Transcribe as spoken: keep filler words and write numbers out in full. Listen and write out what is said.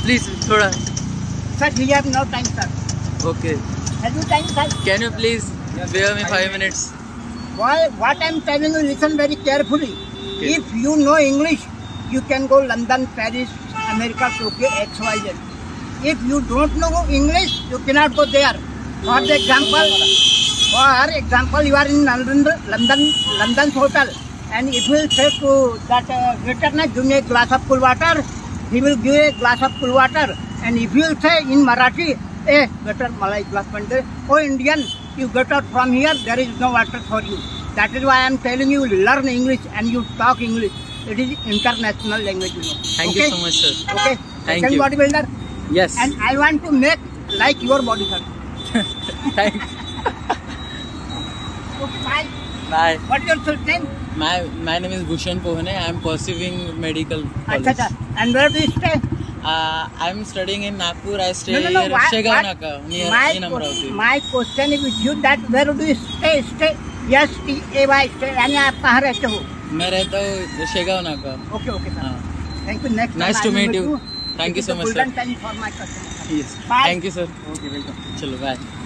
Please, thoda. Sir, we have no time, sir. Okay. Have you time, sir? Can you please bear me five minutes? Why, what I'm telling you, listen very carefully. Okay. If you know English, you can go London, Paris, America, Tokyo, X Y Z. If you don't know English, you cannot go there. For the example, for example, you are in London, London, London's hotel, and if you say to that uh, waiter, na, give me a glass of cool water, he will give a glass of cool water. And if you say in Marathi, eh, waiter, malai glass pande, oh Indian, you get out from here, there is no water for you. That is why I am telling you, learn English and you talk English. It is international language, you know. Thank okay? you so much, sir. Okay. Thank Second you. bodybuilder. Yes. And I want to make like your body, sir. Thanks. Okay, bye. Bye. What is your full name? My my name is Bhushan Pohane. I am pursuing medical college. Achha, achha. And where do you stay? Uh, I am studying in Nagpur. I stay No, no, no. near Why- Shegaon what- Naka, near my, in que- Amravati. my question is with you that where do you stay? Stay. Yes, T A Y stay. यानी आप कहाँ रहते हो? मैं रहता हूँ शेगांव नाका. Okay, okay, sir. हाँ. Thank you. Next. Nice time to I will meet meet you. Thank It you is so the much, sir. golden time for my customer. Yes. Bye. Thank you, sir. Okay, welcome. चलो bye.